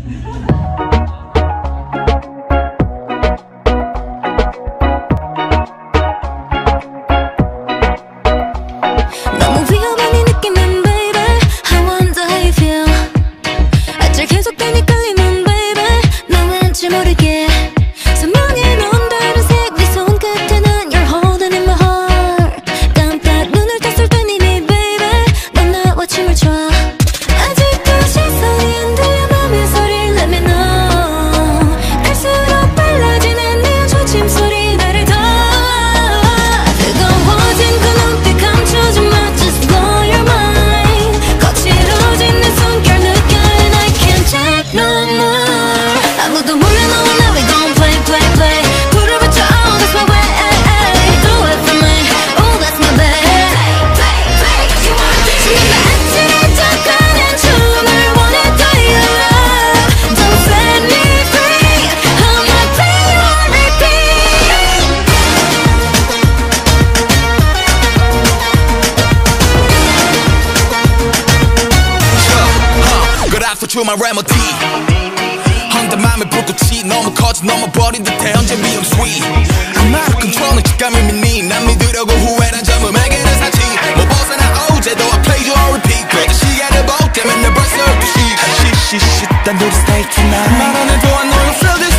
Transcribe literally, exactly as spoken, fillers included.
Through my remedy 헌데 맘의 불꽃이 너무 커져 넘어버린 듯해 언제 비움 sweet I'm out of control 직감을 믿니 난 믿으려고 후회란 점음에게는 사치 뭐 벗어나 어제도 I played you on repeat 그래도 시간을 볼 때면 내 벌써 열두 시 시시시 단둘이 stay tonight 말 안 해도 I know you feel this